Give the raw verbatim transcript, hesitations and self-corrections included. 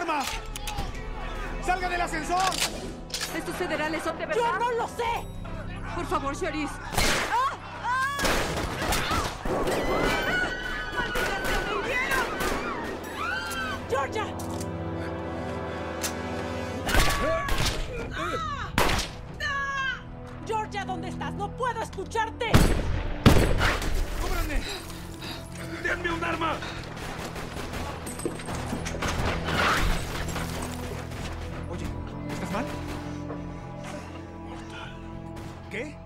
arma! ¡Salga del ascensor! ¿Estos federales son de verdad? ¡Yo no lo sé! Por favor, Sheriff. ¡Ah! ¡Ah! ¡Maldita sea, me hirieron! ¡Georgia! Georgia, ¿dónde estás? ¡No puedo escucharte! ¡Cúbranme! ¡Denme un arma! Oye, ¿estás mal? Mortal. ¿Qué?